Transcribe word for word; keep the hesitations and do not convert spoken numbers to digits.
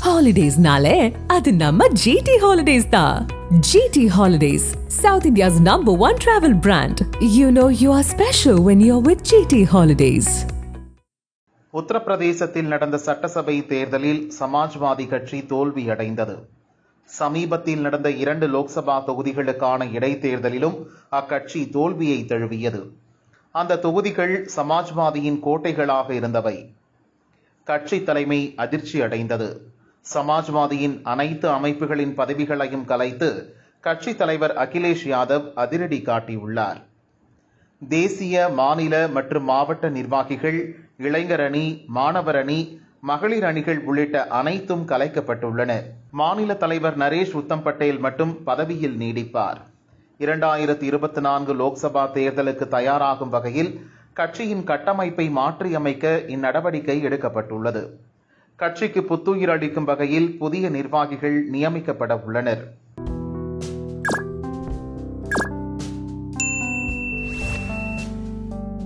Holidays-nale, adu namma G T Holidays da. G T Holidays, South India's number one travel brand. You know you are special when you're with G T Holidays. உத்தரப்பிரதேசத்தில் நடந்த சட்டசபை தேர்தலில் சமாஜ்வாதி கட்சி தோல்வியடைந்தது. சமீபத்தில் நடந்த இரண்டு லோக்சபா தொகுதிகளுக்கான இடைத்தேர்தலிலும் அக்கட்சி தோல்வியை தழுவியது. அந்த தொகுதிகள் சமாஜ்வாதியின் கோட்டைகளாக இருந்தவை. கட்சி தலைமை அதிர்ச்சி அடைந்தது. சமாஜ்வாதியின் அனைத்து அமைப்புகளின் பதவிகளையும் கலைத்து கட்சி தலைவர் அகிலேஷ் யாதவ் அதிரடி காட்டியுள்ளார். தேசிய, மாநில மற்றும் மாவட்ட நிர்வாகிகள், இளைஞர் அணி, மாணவர் அணி, மகளிர் அணிகள் உள்ளிட்ட அனைத்தும் கலைக்கப்பட்டுள்ளன. மாநில தலைவர் நரேஷ் உத்தம் பட்டேல் மட்டும் பதவியில் நீடிப்பார். இரண்டாயிரத்தி இருபத்தி நான்கு லோக்சபா தேர்தலுக்கு தயாராகும் வகையில் கட்சியின் கட்டமைப்பை மாற்றியமைக்க இந்நடவடிக்கை எடுக்கப்பட்டுள்ளது. கட்சிக்கு புத்துயிர் அளிக்கும் வகையில் புதிய நிர்வாகிகள் நியமிக்கப்பட உள்ளனர்.